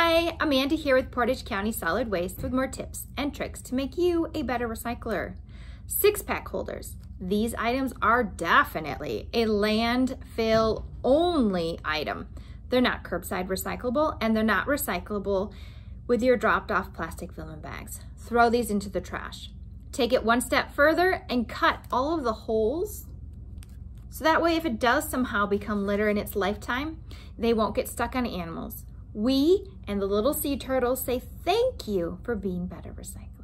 Hi, Amanda here with Portage County Solid Waste with more tips and tricks to make you a better recycler. 6-pack holders. These items are definitely a landfill only item. They're not curbside recyclable and they're not recyclable with your dropped off plastic film bags. Throw these into the trash. Take it one step further and cut all of the holes so that way if it does somehow become litter in its lifetime, they won't get stuck on animals. We and the little sea turtles say thank you for being better recyclers.